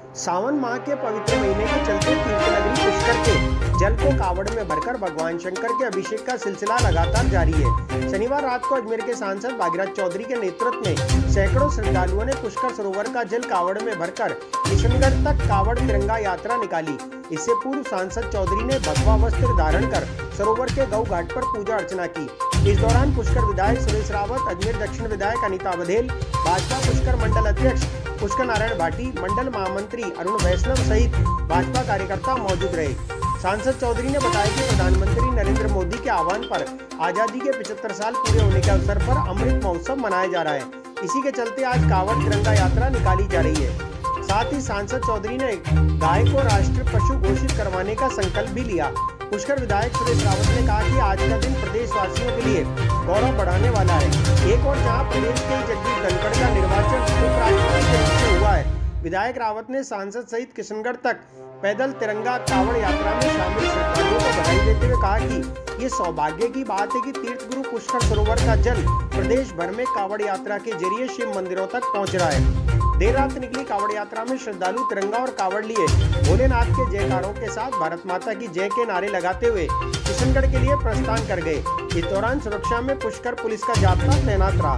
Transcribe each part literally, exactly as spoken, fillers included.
सावन माह के पवित्र महीने के चलते तीर्थनगरी पुष्कर के जल को कावड़ में भरकर भगवान शंकर के अभिषेक का सिलसिला लगातार जारी है। शनिवार रात को अजमेर के सांसद भागीरथ चौधरी के नेतृत्व में सैकड़ों श्रद्धालुओं ने पुष्कर सरोवर का जल कावड़ में भरकर किशनगढ़ तक कावड़ तिरंगा यात्रा निकाली। इससे पूर्व सांसद चौधरी ने भगवा वस्त्र धारण कर सरोवर के गौ घाट पर पूजा अर्चना की। इस दौरान पुष्कर विधायक सुरेश रावत, अजमेर दक्षिण विधायक अनीता बघेल, भाजपा पुष्कर मंडल अध्यक्ष पुष्कर नारायण भाटी, मंडल महामंत्री अरुण वैष्णव सहित भाजपा कार्यकर्ता मौजूद रहे। सांसद चौधरी ने बताया कि प्रधानमंत्री नरेंद्र मोदी के आह्वान पर आजादी के पचहत्तर साल पूरे होने के अवसर पर अमृत महोत्सव मनाया जा रहा है। इसी के चलते आज कावड़ तिरंगा यात्रा निकाली जा रही है। साथ ही सांसद चौधरी ने गाय को राष्ट्रीय पशु घोषित करवाने का संकल्प भी लिया। पुष्कर विधायक सुरेश रावत ने कहा कि आज का दिन प्रदेशवासियों के लिए गौरव बढ़ाने वाला है। एक और जहां प्रदेश के जगदीप धनखड़ का निर्वाचन उपराष्ट्रपति के रूप में हुआ है, विधायक रावत ने सांसद सहित किशनगढ़ तक पैदल तिरंगा कावड़ यात्रा में शामिल श्रद्धालुओं को बधाई देते हुए कहा कि ये सौभाग्य की बात है कि तीर्थ गुरु पुष्कर सरोवर का जल प्रदेश भर में कावड़ यात्रा के जरिए शिव मंदिरों तक पहुंच रहा है। देर रात निकली कावड़ यात्रा में श्रद्धालु तिरंगा और कावड़ लिए भोलेनाथ के जयकारों के साथ भारत माता की जय के नारे लगाते हुए किशनगढ़ के लिए प्रस्थान कर गए। इस दौरान सुरक्षा में पुष्कर पुलिस का जाब्ता तैनात रहा।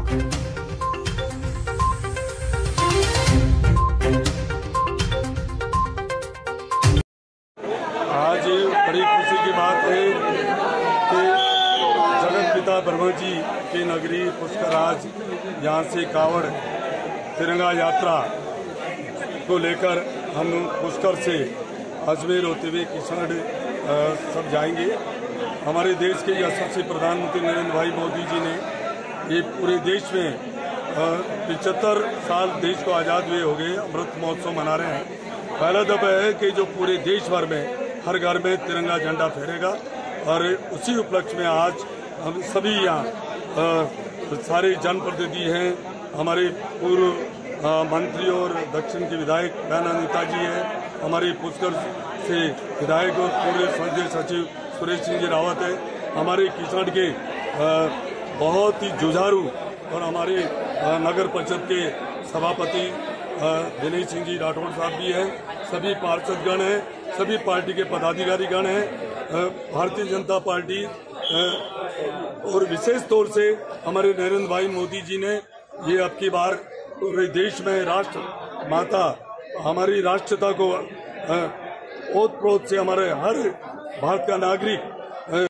आज बड़ी खुशी की बात है कि जगत पिता ब्रह्मा जी की नगरी पुष्कर आज यहाँ से कावड़ तिरंगा यात्रा को लेकर हम पुष्कर से अजमेर होते हुए किशनगढ़ सब जाएंगे। हमारे देश के यशस्वी प्रधानमंत्री नरेंद्र भाई मोदी जी ने ये पूरे देश में पिचहत्तर साल देश को आज़ाद हुए हो गए अमृत महोत्सव मना रहे हैं। पहला दफा है कि जो पूरे देश भर में हर घर में तिरंगा झंडा फहरेगा और उसी उपलक्ष्य में आज हम सभी यहाँ सारे जनप्रतिनिधि हैं, हमारे पूर्व मंत्री और दक्षिण के विधायक बहन अनीता जी है, हमारे पुष्कर से विधायक और पूर्व संसदीय सचिव सुरेश सिंह जी रावत है, हमारे किशनगढ़ के बहुत ही जुझारू और हमारे नगर परिषद के सभापति दिनेश सिंह जी राठौड़ साहब भी हैं, सभी पार्षदगण हैं, सभी पार्टी के पदाधिकारीगण हैं। भारतीय जनता पार्टी और विशेष तौर से हमारे नरेंद्र भाई मोदी जी ने ये अब की बार पूरे देश में राष्ट्र माता हमारी राष्ट्रता को ओत प्रोत से हमारे हर भारत का नागरिक